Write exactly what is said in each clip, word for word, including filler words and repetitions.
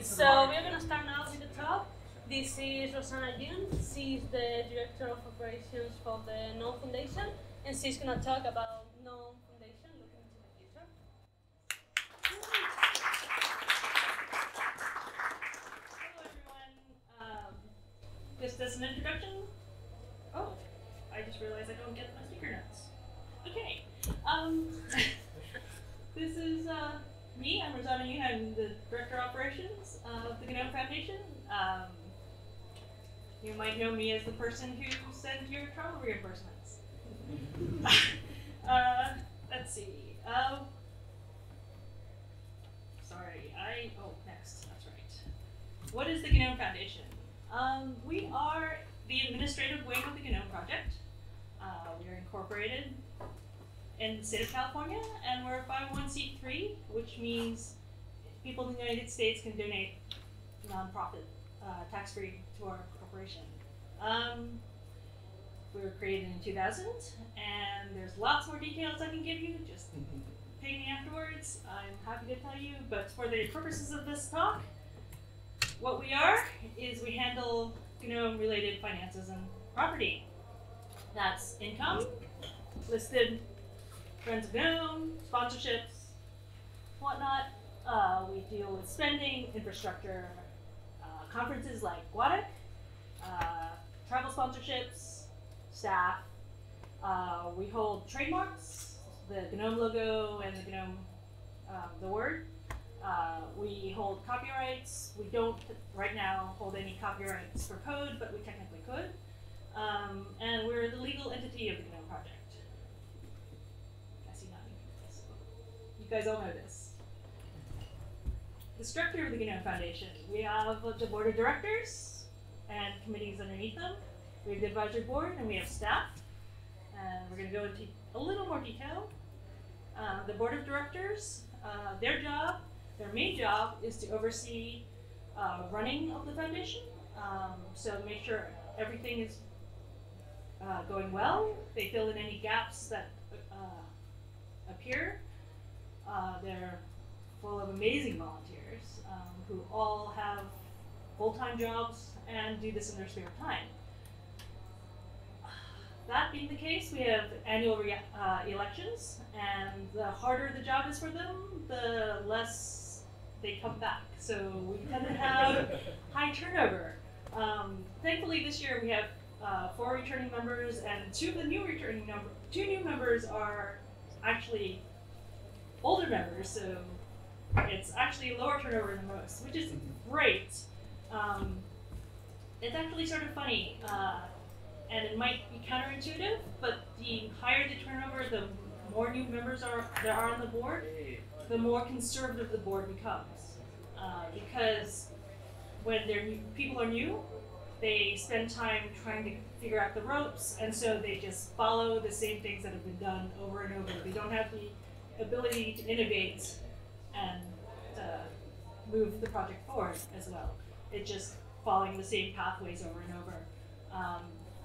So we're going to start now with the talk. This is Rosanna Jun. She's the Director of Operations for the Gnome Foundation, and she's going to talk about Gnome Foundation looking into the future. Hello everyone. Um, just as an introduction, oh, I just realized I don't get my speaker notes. Okay. Um, this is uh, me. I'm Rosanna Yoon. I'm the Director of Operations of the Gnome Foundation. Um, you might know me as the person who sends your travel reimbursements. uh, let's see. Uh, sorry, I, oh, next, that's right. What is the Gnome Foundation? Um, we are the administrative wing of the Gnome Project. Uh, we are incorporated in the state of California, and we're a five oh one c three, which means people in the United States can donate nonprofit, uh, tax-free to our corporation. Um, we were created in two thousand, and there's lots more details I can give you. Just ping me afterwards. I'm happy to tell you, but for the purposes of this talk, what we are is we handle GNOME-related finances and property. That's income, listed Friends of GNOME, sponsorships, whatnot. Uh, we deal with spending, infrastructure, uh, conferences like GUADEC, uh, travel sponsorships, staff. Uh, we hold trademarks, the GNOME logo and the GNOME, um, the word. Uh, we hold copyrights. We don't right now hold any copyrights for code, but we technically could. Um, and we're the legal entity of the GNOME project. You guys all know this. The structure of the GNOME Foundation. We have the board of directors and committees underneath them. We have the advisory board and we have staff. And we're going to go into a little more detail. Uh, the board of directors, uh, their job, their main job is to oversee uh, running of the foundation. Um, so make sure everything is uh, going well. They fill in any gaps that uh, appear. Uh, they're full of amazing volunteers um, who all have full-time jobs and do this in their spare time. That being the case, we have annual re uh, elections, and the harder the job is for them, the less they come back. So we tend to have high turnover. Um, thankfully, this year we have uh, four returning members, and two of the new returning number, two new members are actually older members, so it's actually lower turnover than most, which is great. Um, it's actually sort of funny, uh, and it might be counterintuitive, but the higher the turnover, the more new members are there are on the board, the more conservative the board becomes. Uh, because when they're new, people are new, they spend time trying to figure out the ropes, and so they just follow the same things that have been done over and over. They don't have the ability to innovate and uh, move the project forward as well. It's just following the same pathways over and over. Um,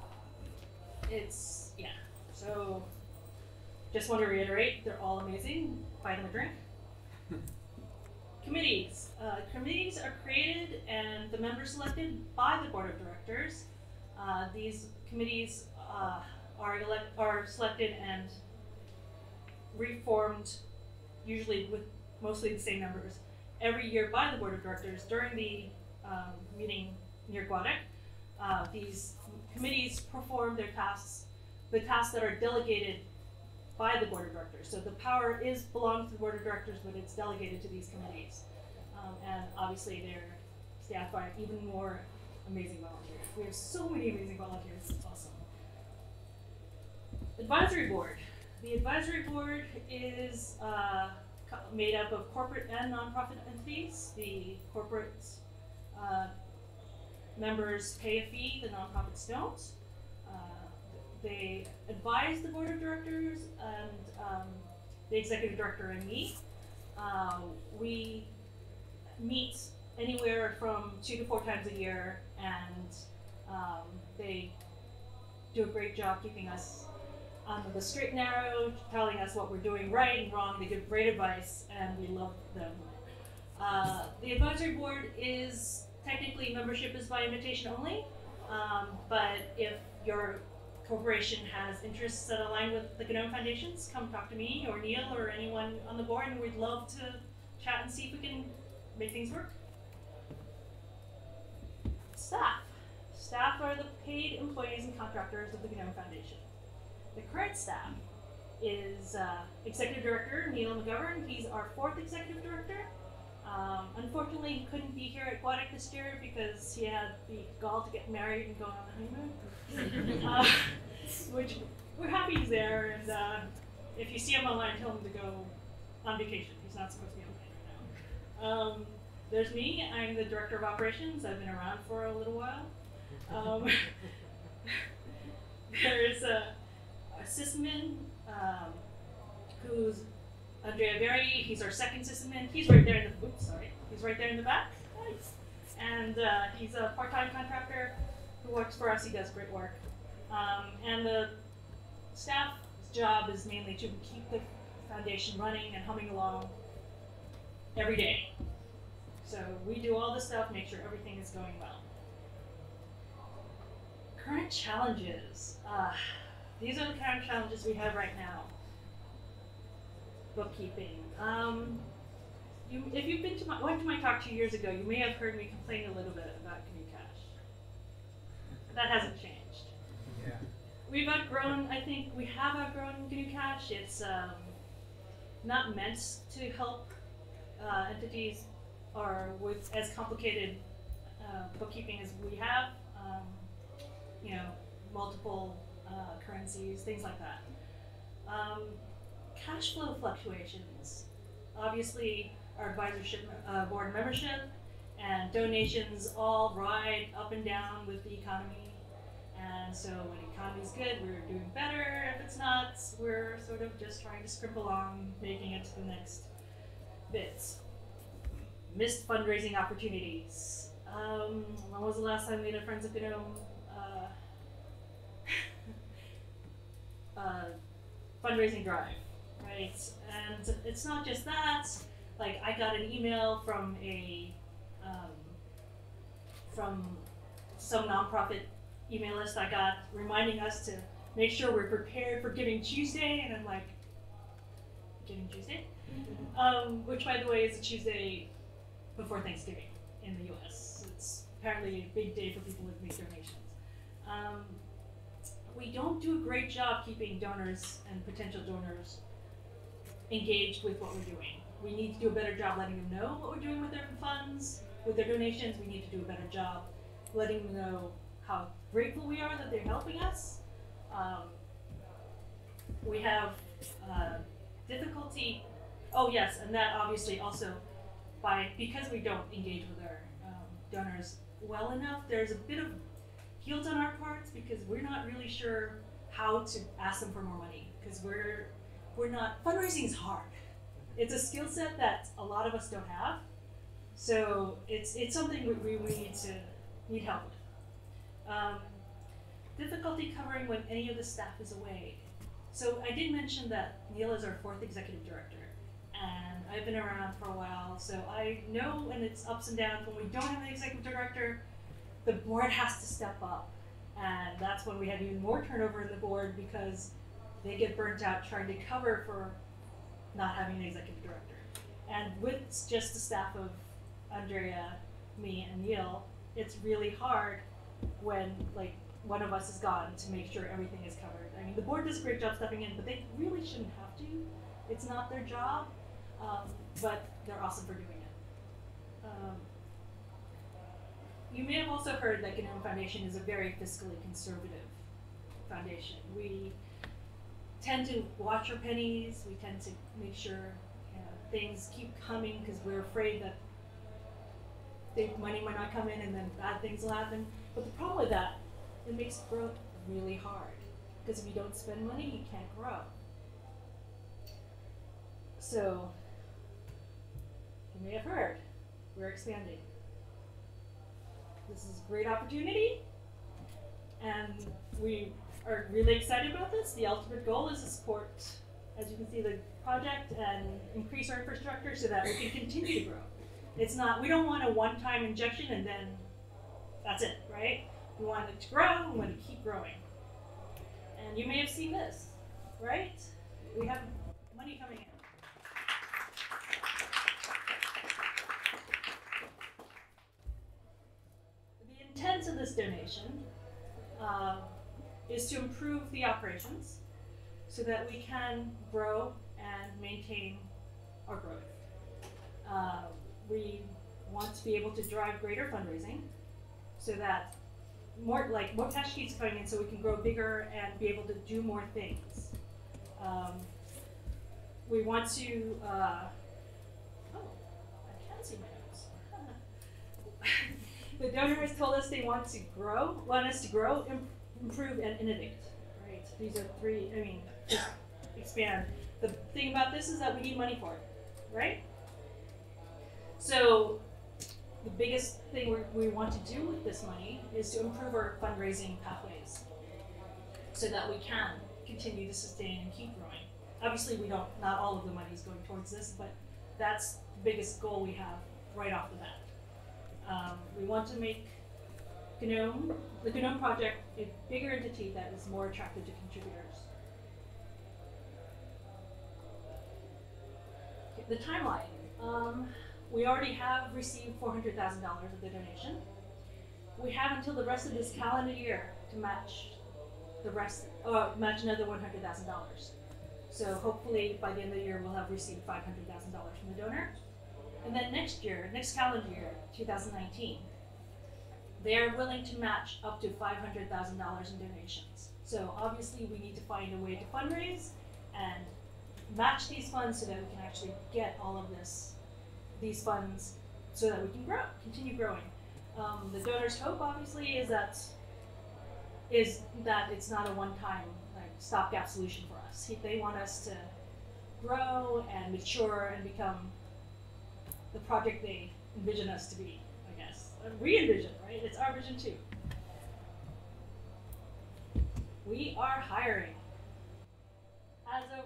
it's, yeah, so just want to reiterate, they're all amazing. Buy them a drink. Committees. Uh, committees are created and the members selected by the board of directors. Uh, these committees uh, are, elect are selected and reformed, usually with mostly the same members, every year by the board of directors during the um, meeting near GUADEC. Uh, these committees perform their tasks, the tasks that are delegated by the board of directors. So the power is belongs to the board of directors, but it's delegated to these committees. Um, and obviously they're staffed by even more amazing volunteers. We have so many amazing volunteers, it's awesome. Advisory board. The advisory board is uh, made up of corporate and nonprofit entities. The corporate uh, members pay a fee, the nonprofits don't. Uh, they advise the board of directors and um, the executive director and me. Uh, we meet anywhere from two to four times a year, and um, they do a great job keeping us on the straight and narrow, telling us what we're doing right and wrong. They give great advice, and we love them. Uh, the advisory board is technically membership is by invitation only, um, but if your corporation has interests that align with the GNOME Foundations, come talk to me or Neil or anyone on the board, and we'd love to chat and see if we can make things work. Staff. Staff are the paid employees and contractors of the GNOME Foundation. The current staff is uh, Executive Director Neil McGovern. He's our fourth Executive Director. Um, unfortunately, he couldn't be here at Guadic this year because he had the gall to get married and go on the honeymoon. uh, which we're happy he's there, and uh, if you see him online, tell him to go on vacation. He's not supposed to be on right now. Um, there's me. I'm the Director of Operations. I've been around for a little while. Um, there's a, a sysadmin um, who's Andrea Berry. He's our second sysadmin. He's right there in the oops, sorry. He's right there in the back. Nice. And uh, he's a part-time contractor who works for us. He does great work. Um, and the staff's job is mainly to keep the foundation running and humming along every day. So we do all the stuff, make sure everything is going well. Current challenges. Uh, these are the current challenges we have right now. Bookkeeping. Um, you, if you've been to my, went to my talk two years ago, you may have heard me complain a little bit about GNU Cash. That hasn't changed. Yeah. We've outgrown, I think we have outgrown GNU Cash. It's um, not meant to help uh, entities or with as complicated uh, bookkeeping as we have. Um, you know, multiple uh, currencies, things like that. Um, cash flow fluctuations. Obviously, our advisorship uh, board membership and donations all ride up and down with the economy. And so when the economy's good, we're doing better. If it's not, we're sort of just trying to scrimp along, making it to the next bits. Missed fundraising opportunities. Um, when was the last time we had a Friends of GNOME uh, uh, fundraising drive, right? And it's not just that. Like, I got an email from a um, from some nonprofit email list I got reminding us to make sure we're prepared for Giving Tuesday, and I'm like, Giving Tuesday? Um, which, by the way, is a Tuesday before Thanksgiving in the U S. It's apparently a big day for people with big donations. Um, we don't do a great job keeping donors and potential donors engaged with what we're doing. We need to do a better job letting them know what we're doing with their funds, with their donations. We need to do a better job letting them know how grateful we are that they're helping us. Um, we have uh, difficulty, oh yes, and that obviously also, by because we don't engage with our um, donors well enough, there's a bit of guilt on our parts because we're not really sure how to ask them for more money, because we're, we're not, fundraising is hard. It's a skill set that a lot of us don't have, so it's, it's something we, we need to need help with. Um, difficulty covering when any of the staff is away. So I did mention that Neil is our fourth executive director, and I've been around for a while, so I know when it's ups and downs. When we don't have an executive director, the board has to step up, and that's when we have even more turnover in the board because they get burnt out trying to cover for not having an executive director. And with just the staff of Andrea, me, and Neil, it's really hard when like one of us is gone to make sure everything is covered. I mean, the board does a great job stepping in, but they really shouldn't have to. It's not their job, um, but they're awesome for doing it. Um, you may have also heard that GNOME Foundation is a very fiscally conservative foundation. We tend to watch our pennies. We tend to make sure you know, things keep coming because we're afraid that they, money might not come in and then bad things will happen. But the problem with that, it makes growth really hard. Because if you don't spend money, you can't grow. So, you may have heard, we're expanding. This is a great opportunity, and we are really excited about this. The ultimate goal is to support, as you can see, the project and increase our infrastructure so that we can continue to grow. It's not, we don't want a one-time injection and then that's it, right? We want it to grow, we want to keep growing. And you may have seen this, right? We have money coming in. The intent of this donation uh, is to improve the operations so that we can grow and maintain our growth. Uh, we want to be able to drive greater fundraising so that more, like, more cash keeps coming in so we can grow bigger and be able to do more things. Um, we want to, uh, oh, I can't see my notes. The donors told us they want to grow, want us to grow, imp improve, and innovate, right? These are three, I mean, just expand. The thing about this is that we need money for it, right? So the biggest thing we're, we want to do with this money is to improve our fundraising pathways so that we can continue to sustain and keep growing. Obviously, we don't, not all of the money is going towards this, but that's the biggest goal we have right off the bat. Um, we want to make GNOME, the GNOME project, a bigger entity that is more attractive to contributors. The timeline. Um, we already have received four hundred thousand dollars of the donation. We have until the rest of this calendar year to match the rest, or match another one hundred thousand dollars. So hopefully by the end of the year, we'll have received five hundred thousand dollars from the donor. And then next year, next calendar year, two thousand nineteen, they are willing to match up to five hundred thousand dollars in donations. So obviously we need to find a way to fundraise and match these funds so that we can actually get all of this, these funds so that we can grow, continue growing. Um, the donor's hope obviously is that, is that it's not a one-time like stopgap solution for us. He, they want us to grow and mature and become the project they envision us to be, I guess. Uh, re-envision, right? It's our vision too. We are hiring. As of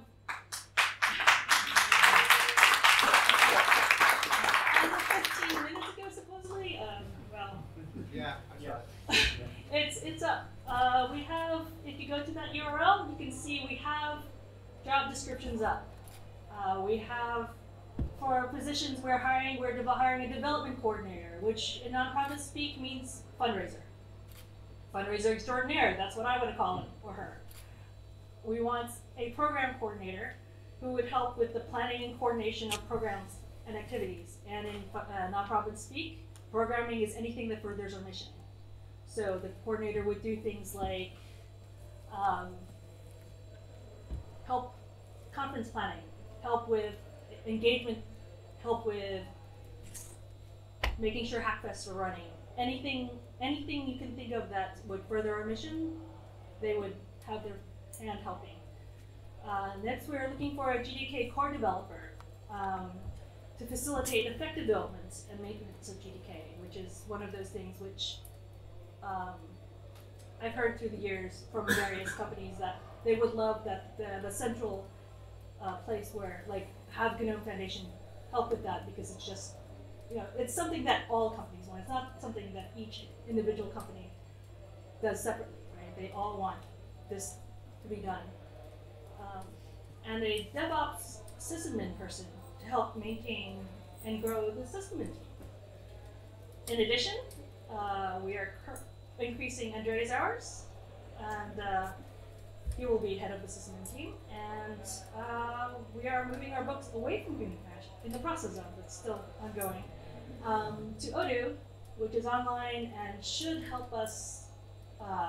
As of fifteen minutes ago, supposedly. Um, well, yeah, yeah. it's it's up. Uh, we have, if you go to that U R L, you can see we have job descriptions up. Uh, we have, for positions we're hiring, we're hiring a development coordinator, which in nonprofit speak means fundraiser. Fundraiser extraordinaire, that's what I would call him or her. We want a program coordinator who would help with the planning and coordination of programs and activities. And in uh, nonprofit speak, programming is anything that furthers our mission. So the coordinator would do things like um, help conference planning, help with engagement, help with making sure Hackfests are running. Anything, anything you can think of that would further our mission, they would have their hand helping. Uh, next, we're looking for a G D K core developer um, to facilitate effective development and maintenance of G D K, which is one of those things which um, I've heard through the years from various companies that they would love that the, the central uh, place where, like, have GNOME Foundation help with that, because it's just, you know, it's something that all companies want. It's not something that each individual company does separately, right? They all want this to be done. Um, and a DevOps sysadmin person to help maintain and grow the sysadmin team. In addition, uh, we are increasing Andrea's hours, and uh, he will be head of the sysadmin team. And uh, we are moving our books away from Green Crash, in the process of, it's still ongoing, um, to Odoo, which is online and should help us uh,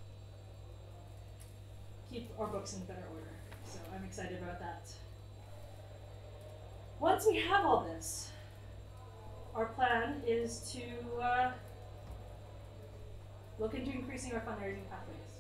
keep our books in better order. So I'm excited about that. Once we have all this, our plan is to uh, look into increasing our fundraising pathways.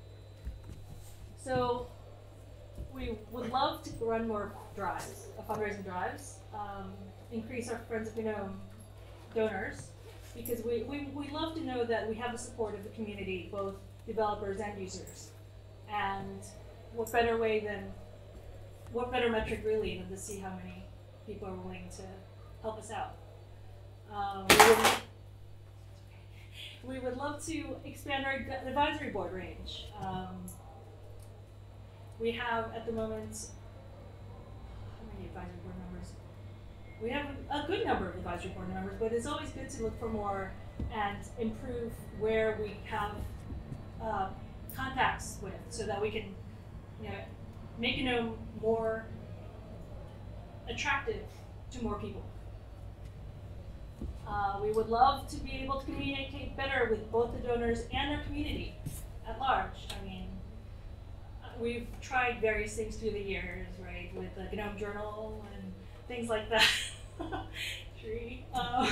So we would love to run more drives, uh, fundraising drives, um, increase our Friends of GNOME donors, because we, we, we love to know that we have the support of the community, both developers and users. And what better way than, what better metric really than to see how many people are willing to help us out. Um, we, would, we would love to expand our advisory board range. Um, we have at the moment, how many advisory board members? We have a good number of advisory board members, but it's always good to look for more and improve where we have uh, contacts with, so that we can, you know, make GNOME more attractive to more people. Uh, we would love to be able to communicate better with both the donors and our community at large. I mean, we've tried various things through the years, right, with the GNOME Journal and things like that. Tree. Um,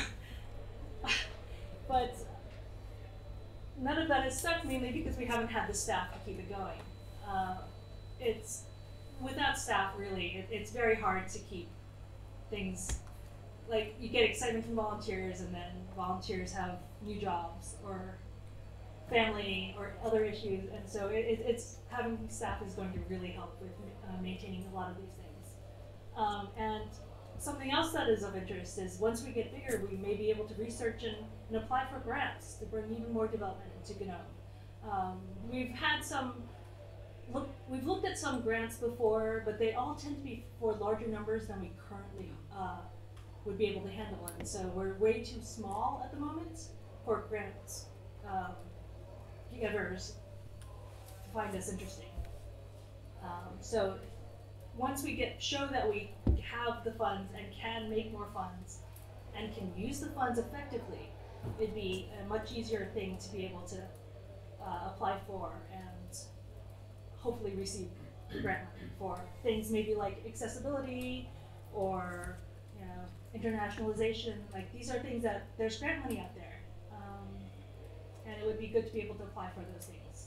but none of that has stuck, mainly because we haven't had the staff to keep it going. Uh, it's without staff, really, it, it's very hard to keep things. Like, you get excitement from volunteers, and then volunteers have new jobs or family or other issues, and so it, it, it's having staff is going to really help with uh, maintaining a lot of these things. Um, and something else that is of interest is once we get bigger, we may be able to research and, and apply for grants to bring even more development into GNOME. Um, we've had some look. We've looked at some grants before, but they all tend to be for larger numbers than we currently uh, would be able to handle. And so we're way too small at the moment for grants um, givers to find us interesting. Um, so once we get show that we have the funds and can make more funds and can use the funds effectively, it'd be a much easier thing to be able to uh, apply for and hopefully receive grant money for things maybe like accessibility or, you know, internationalization. Like, these are things that there's grant money out there, um, and it would be good to be able to apply for those things.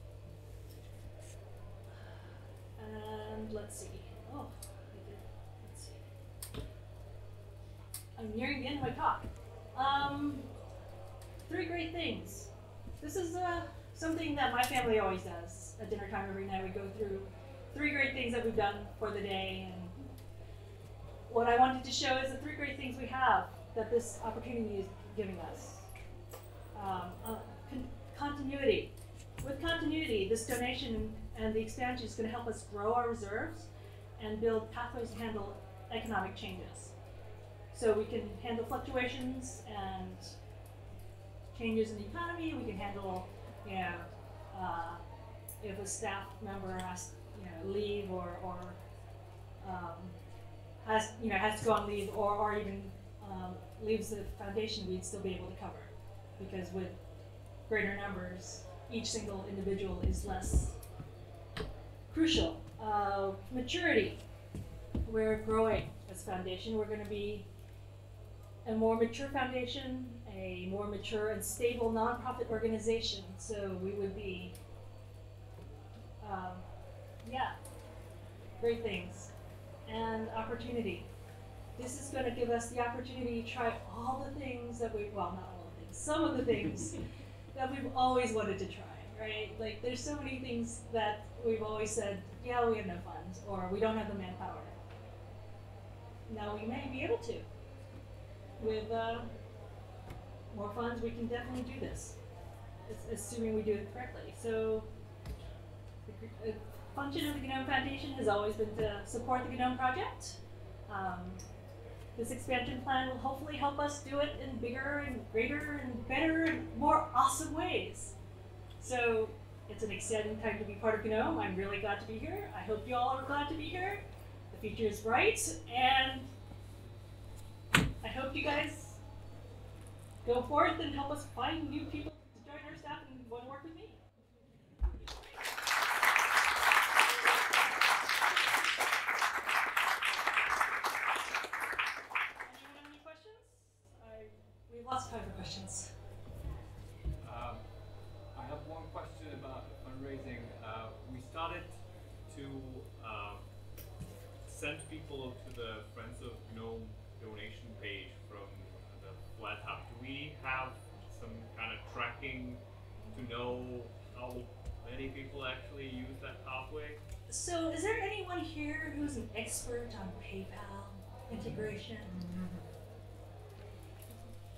And let's see. Oh, I did. Let's see. I'm nearing the end of my talk. Um, three great things. This is uh, something that my family always does at dinner time every night. We go through three great things that we've done for the day, and what I wanted to show is the three great things we have that this opportunity is giving us. Um, uh, con continuity. With continuity, this donation and the expansion is going to help us grow our reserves and build pathways to handle economic changes. So we can handle fluctuations and changes in the economy. We can handle, you know, uh, if a staff member has, you know, leave or, or um, has, you know, has to go on leave, or, or even um, leaves the foundation, we'd still be able to cover. Because with greater numbers, each single individual is less crucial. Uh, maturity. We're growing as a foundation. We're going to be a more mature foundation, a more mature and stable nonprofit organization. So we would be, um, yeah, great things. And opportunity. This is going to give us the opportunity to try all the things that we, well, not all the things, some of the things that we've always wanted to try, right? Like, there's so many things that we've always said, yeah, we have no funds, or we don't have the manpower. Now we may be able to. With uh, more funds, we can definitely do this, assuming we do it correctly. So, the function of the GNOME Foundation has always been to support the GNOME project. Um, this expansion plan will hopefully help us do it in bigger and greater and better and more awesome ways. So it's an exciting time to be part of GNOME. I'm really glad to be here. I hope you all are glad to be here. The future is bright, and I hope you guys go forth and help us find new people to join our staff and want to work with me. Lots of time for questions. Um, I have one question about fundraising. Uh, we started to uh, send people to the Friends of GNOME donation page from the Flat Hub. Do we have some kind of tracking to know how many people actually use that pathway? So is there anyone here who's an expert on PayPal integration?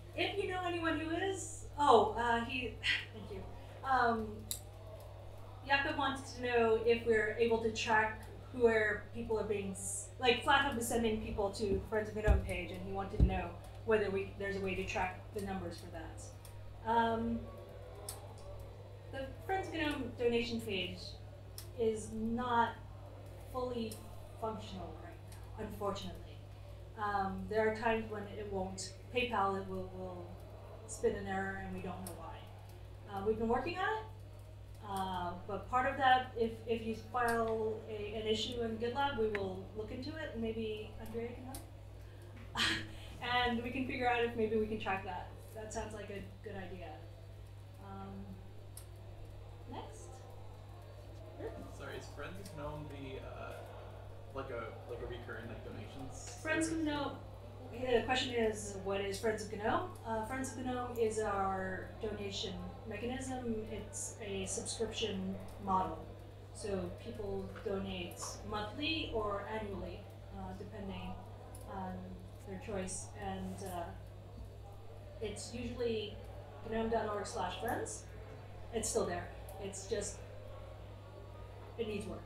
If you know anyone who is, oh, uh, he, thank you. Um, Jakob wants to know if we're able to track where people are being, s- like FlatHub is sending people to Friends of Gnome page, and he wanted to know whether we there's a way to track the numbers for that. Um, the Friends of Gnome donation page is not fully functional right now, unfortunately. Um, there are times when it won't. PayPal it will, will spin an error, and we don't know why. Uh, we've been working on it. Uh, but part of that, if, if you file a, an issue in GitLab, we will look into it, and maybe Andrea can help. And we can figure out if maybe we can track that. That sounds like a good idea. Um, next. Sorry, is Friends of Gnome the uh, like a like a recurring like donations? Friends of Gnome. The question is, what is Friends of Gnome? Uh, Friends of Gnome is our donation mechanism. It's a subscription model. So people donate monthly or annually, uh, depending on their choice. And uh, it's usually gnome.org slash friends. It's still there. It's just, it needs work.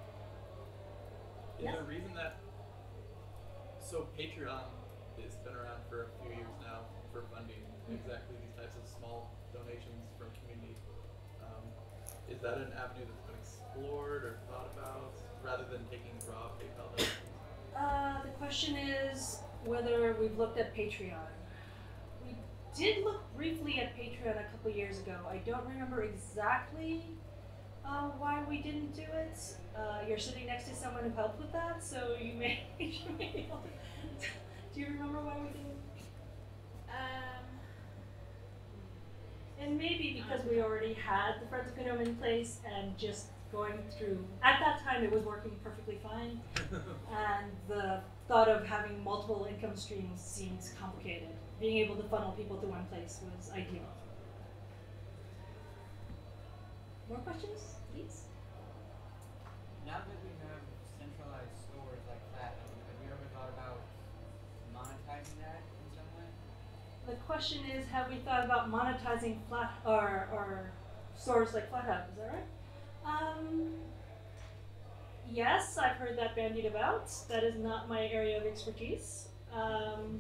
Is Yes? there a reason that, so Patreon has been around for a few years now for funding exactly these types of small donations from community. Um, is that an avenue that's been explored or thought about rather than taking raw PayPal donations? Uh, the question is whether we've looked at Patreon. We did look briefly at Patreon a couple years ago. I don't remember exactly uh, why we didn't do it. Uh, you're sitting next to someone who helped with that, so you may, you may be able to. Do you remember why we didn't? Um, And maybe because we already had the Friends of Gnome in place and just going through, at that time it was working perfectly fine. And the thought of having multiple income streams seems complicated. Being able to funnel people to one place was ideal. More questions, please? Now that we have centralized stores like that, have you ever thought about monetizing that in some way? The question is, have we thought about monetizing flat or or stores like FlatHub? Is that right? Um, yes, I've heard that bandied about. That is not my area of expertise. Um,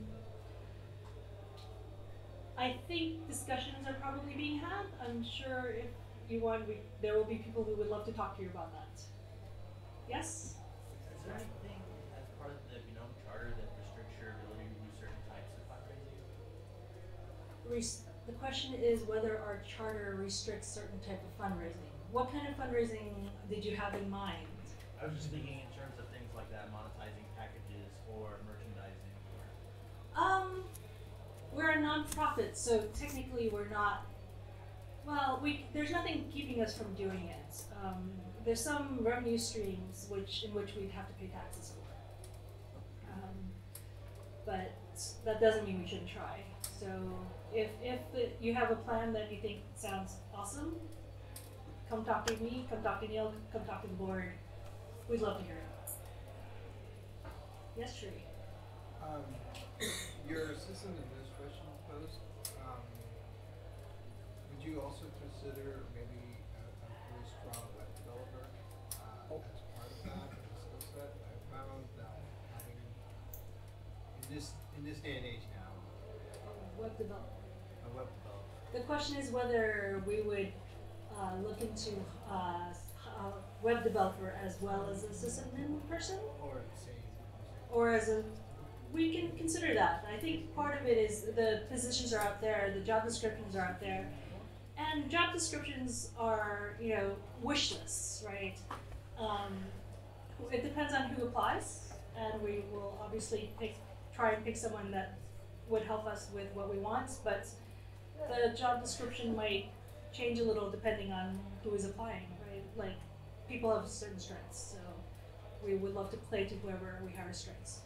I think discussions are probably being had. I'm sure if you want, we, there will be people who would love to talk to you about that. Yes? Is there anything as part of the GNOME charter that restricts your ability to do certain types of fundraising? Res- the question is whether our charter restricts certain type of fundraising. What kind of fundraising did you have in mind? I was just thinking in terms of things like that, monetizing packages or merchandising. Or Um, we're a non-profit, so technically we're not. Well, we there's nothing keeping us from doing it. Um, there's some revenue streams which in which we'd have to pay taxes for. Um, but that doesn't mean we shouldn't try. So if if the, you have a plan that you think sounds awesome, come talk to me. Come talk to Neil. Come talk to the board. We'd love to hear it. Yes, Sheree. Um, your assistant administration post, um, would you also consider maybe a, a really strong web developer uh, as part of that, as a skill set? I found that having, in this, in this day and age now, Web development. a web developer. The question is whether we would uh, look into uh, a web developer as well as a sysadmin person, Or say, or as a. We can consider that. I think part of it is the positions are out there, the job descriptions are out there, and job descriptions are, you know, wish lists, right? Um, it depends on who applies, and we will obviously pick, try and pick someone that would help us with what we want, but the job description might change a little depending on who is applying, right? Like, people have certain strengths, so we would love to play to whoever we hire strengths.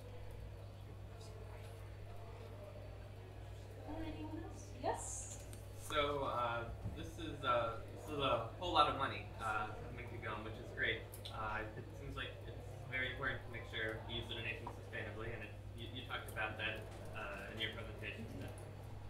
Uh, anyone else? Yes? So uh, this is uh, this is a whole lot of money uh, coming to GNOME, which is great. Uh, it seems like it's very important to make sure you use the donations sustainably, and it, you, you talked about that uh, in your presentation.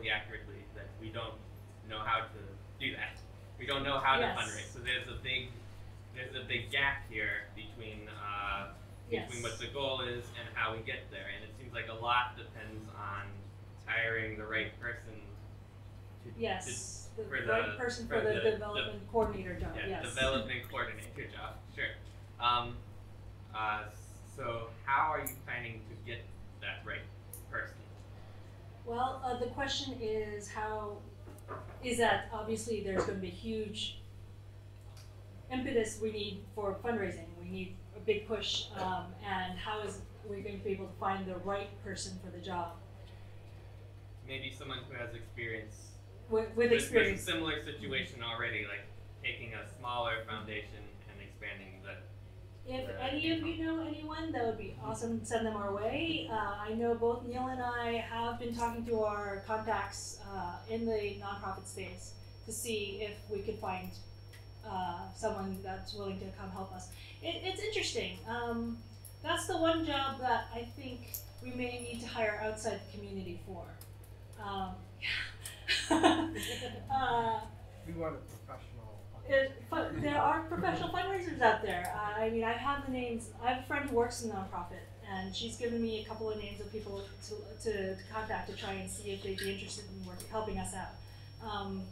historically accurately that we don't know how to do that. We don't know how Yes. to fundraise. So there's a big there's a big gap here between uh, between Yes. what the goal is and how we get there. And it seems like a lot depends on hiring the right person to Yes, the for right the- person for for the, the- development coordinator job. yeah, Yes. development coordinator job. Sure. Um, uh, so how are you planning to get that right person? Well, uh, the question is how, is that obviously there's going to be huge impetus we need for fundraising. We need a big push, um, and how is we going to be able to find the right person for the job Maybe someone who has experience with, with experience? With a similar situation already, like taking a smaller foundation and expanding that. If Uh, any of you know anyone, that would be awesome. Send them our way. Uh, I know both Neil and I have been talking to our contacts uh, in the nonprofit space to see if we could find uh, someone that's willing to come help us. It, it's interesting. Um, that's the one job that I think we may need to hire outside the community for. Um, uh, We want a professional. It, but there are professional fundraisers out there. I mean, I have the names. I have a friend who works in a nonprofit, and she's given me a couple of names of people to, to, to contact to try and see if they'd be interested in work, helping us out. Um,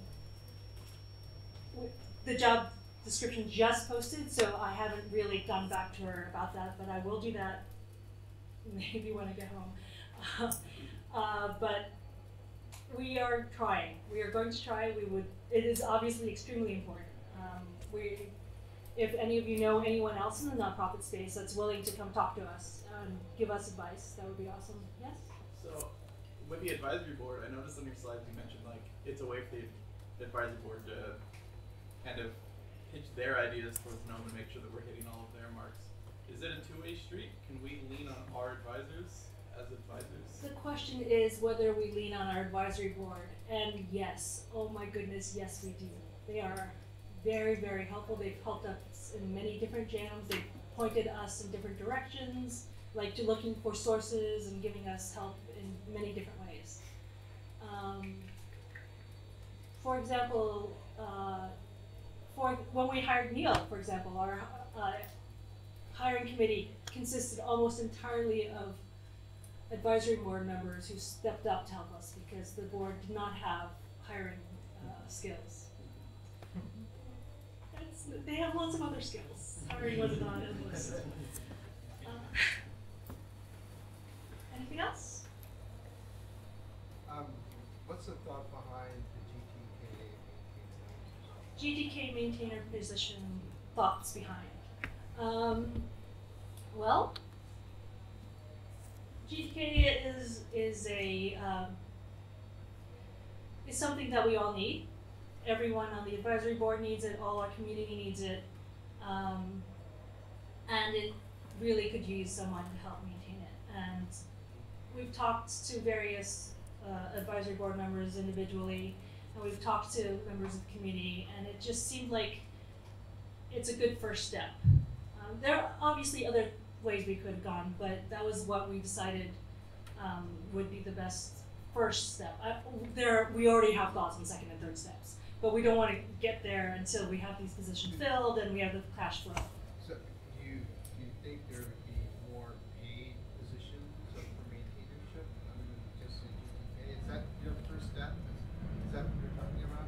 w- the job description just posted, so I haven't really gone back to her about that, but I will do that maybe when I get home. uh, but we are trying. We are going to try. We would. It is obviously extremely important. Um, we, if any of you know anyone else in the nonprofit space that's willing to come talk to us and give us advice, that would be awesome. Yes. So, with the advisory board, I noticed on your slides you mentioned like it's a way for the advisory board to kind of pitch their ideas towards Gnome and make sure that we're hitting all of their marks. Is it a two-way street? Can we lean on our advisors as advisors? The question is whether we lean on our advisory board, and yes, oh my goodness, yes we do. They are very, very helpful. They've helped us in many different jams. They've pointed us in different directions, like to looking for sources and giving us help in many different ways. Um, for example, uh, for when we hired Neil, for example, our uh, hiring committee consisted almost entirely of advisory board members who stepped up to help us because the board did not have hiring uh, skills. That's, they have lots of other skills. Hiring was not on the list. Uh, anything else? Um, what's the thought behind the G T K maintainer? G T K maintainer position thoughts behind. Um, well, G T K is is a um, is something that we all need. Everyone on the advisory board needs it. All our community needs it, um, and it really could use someone to help maintain it. And we've talked to various uh, advisory board members individually, and we've talked to members of the community, and it just seemed like it's a good first step. Um, there are obviously other ways we could have gone, but that was what we decided um, would be the best first step. I, there, we already have thoughts on second and third steps, but we don't want to get there until we have these positions filled and we have the cash flow. So, do you, do you think there would be more paid positions of for maintainership? I mean, just in G T K, is that your first step? Is, is that what you're talking about?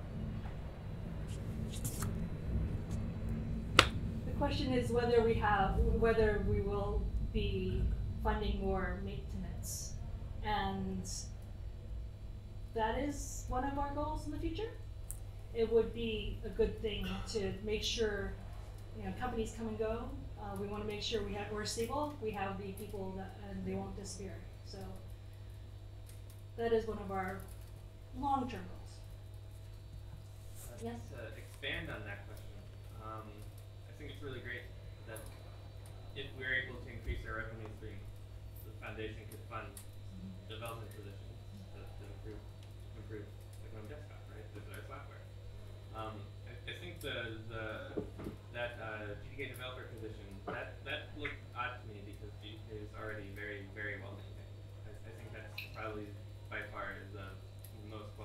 The question is whether we have, whether we will be funding more maintenance, and that is one of our goals in the future. It would be a good thing to make sure, you know, companies come and go. Uh, we want to make sure we have we're stable. We have the people that and they won't disappear. So that is one of our long-term goals. Uh, Yes? To expand on that question, um, I think it's really great that if we're able to increase our revenue stream, the foundation could fund development positions to, to improve, improve the Gnome desktop, right? With our software. Um, I, I think the the that uh, G T K developer position that that looked odd to me because G T K is already very very well maintained. I, I think that's probably by far the most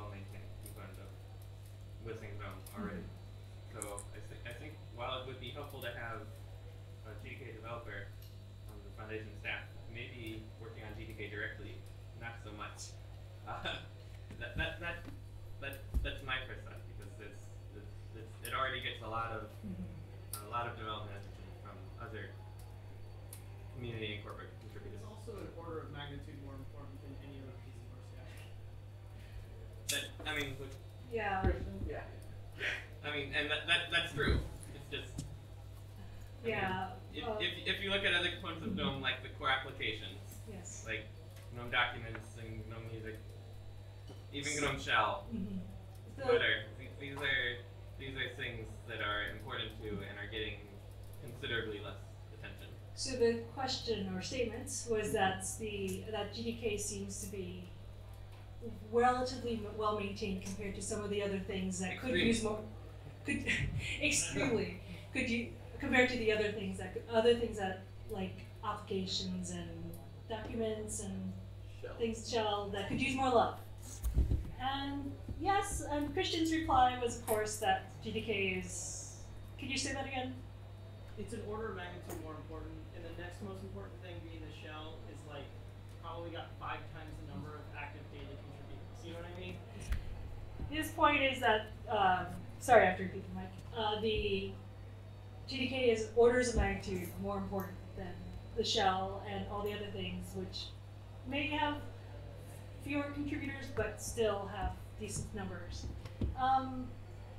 gets a lot of Mhm. a lot of development attention from other community and corporate contributors. It's also an order of magnitude more important than any other piece of our staff. That, I mean, which, Yeah. Yeah. I mean, and that, that that's true. It's just I mean, Yeah. if, uh, if if you look at other components of GNOME, like the core applications, yes. like GNOME documents and GNOME music, even GNOME shell, Mhm. So- Twitter. th- These are these are things that are important to and are getting considerably less attention. So the question or statement was that the that G D K seems to be relatively m- well maintained compared to some of the other things that could Extreme. use more, could extremely could you compared to the other things that could, other things that like applications and documents and Shell. things shell that could use more love. And yes, and Christian's reply was of course that G D K is. Could you say that again? It's an order of magnitude more important, and the next most important thing being the shell is like probably got five times the number of active daily contributors. You know what I mean? His point is that, um, sorry, I have to repeat the mic. Uh, the G D K is orders of magnitude more important than the shell and all the other things, which may have fewer contributors but still have decent numbers. Um,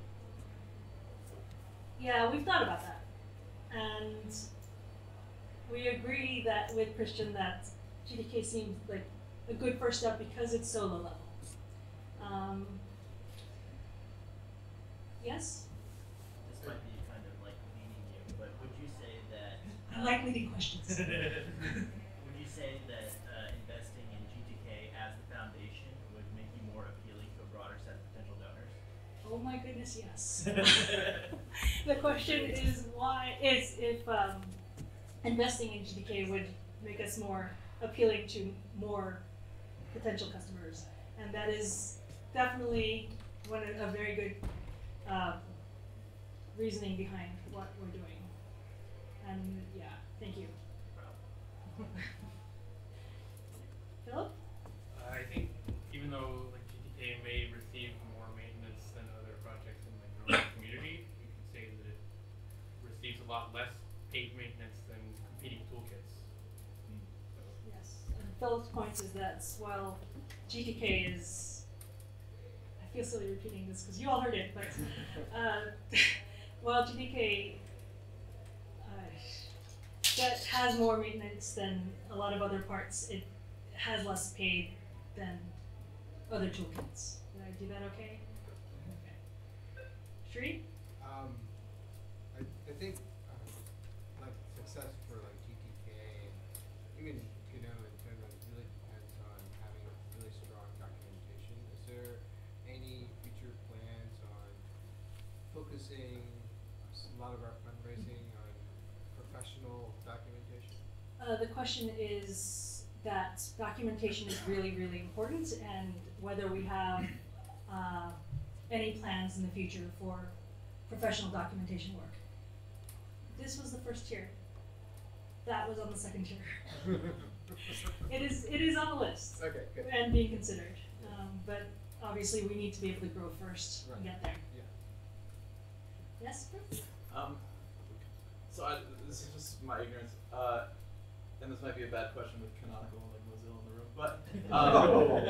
yeah, we've thought about that, and we agree that with Christian that G D K seems like a good first step because it's so low level. Um, yes? This might be kind of like leading you, but would you say that I like leading questions. would you say that uh, investing in G T K as the foundation would make you more appealing to a broader set of potential donors? Oh my goodness, yes. The question is why is if um, investing in G D K would make us more appealing to more potential customers, and that is definitely one of- a very good uh, reasoning behind what we're doing. And yeah, thank you. Philip? Uh, I think even though like G T K may receive more maintenance than other projects in the growing community, you could say that it receives a lot less paid maintenance than competing toolkits. So, Yes, and Philip's point is that while G T K is, I feel silly repeating this because you all heard it, but uh, while G T K uh, that has more maintenance than a lot of other parts, it has less paid than other toolkits. Did I do that okay? Okay. Sri? Um, I, I think uh, like success for like G T K, even you know in general, it really depends on having a really strong documentation. Is there any future plans on focusing s- a lot of our fundraising on professional documentation? Uh, the question is that documentation is really, really important, and whether we have uh, any plans in the future for professional documentation work. This was the first tier. That was on the second tier. It is. It is on the list Okay, good. and being considered, um, but obviously we need to be able to grow first and Right. get there. Yeah. Yes, Chris? Um, so I, this is just my ignorance, uh, and this might be a bad question with Canonical like Mozilla in the room, but um,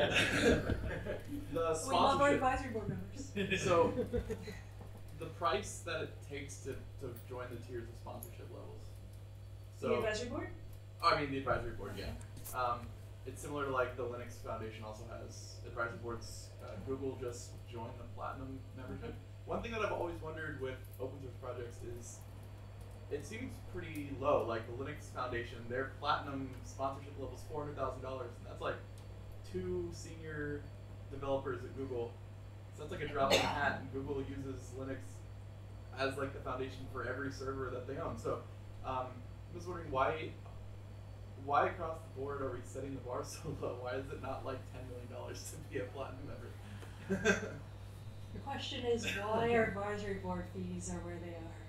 the We love our sponsorship. advisory board members. So the price that it takes to, to join the tiers of sponsorship levels. The So advisory board? I mean the advisory board, yeah. Um, it's similar to like the Linux Foundation also has advisory boards. Uh, Google just joined the Platinum membership. One thing that I've always wondered with open source projects is it seems pretty low. Like the Linux Foundation, their Platinum sponsorship level is four hundred thousand dollars, and that's like two senior developers at Google. So that's like a drop in the hat, and Google uses Linux as like the foundation for every server that they own. So um, I was wondering why why across the board are we setting the bar so low? Why is it not like ten million dollars to be a platinum member? The question is why our advisory board fees are where they are.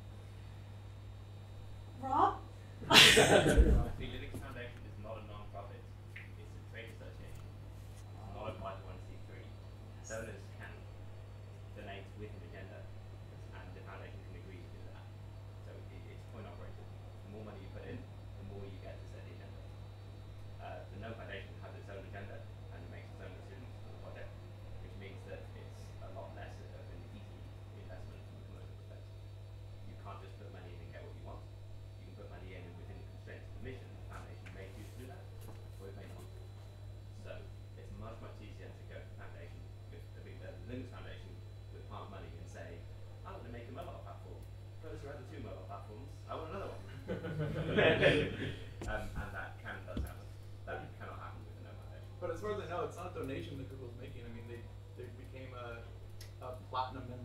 Rob? The Linux Foundation is not a non-profit. It's a trade association. It's not a five oh one c three. Donors can donate with an agenda, and the foundation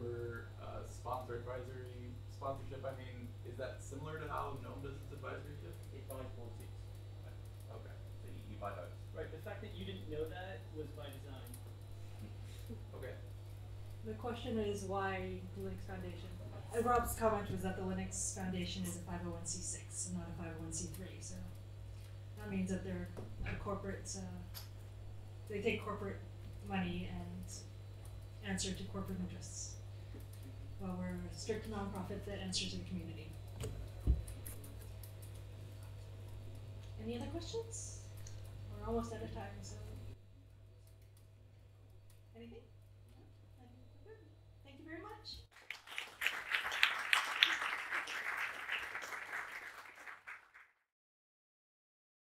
member uh, sponsor advisory sponsorship. I mean, is that similar to how GNOME does its advisoryship? It buys more seats. Okay. So you, you buy votes. Right, the fact that you didn't know that was by design. Okay. The question is why the Linux Foundation? Uh, Rob's comment was that the Linux Foundation is a five oh one c six and not a five oh one c three, so that means that they're a corporate, uh, they take corporate money and answer to corporate interests, while we're a strict nonprofit that answers to the community. Any other questions? We're almost out of time, so anything?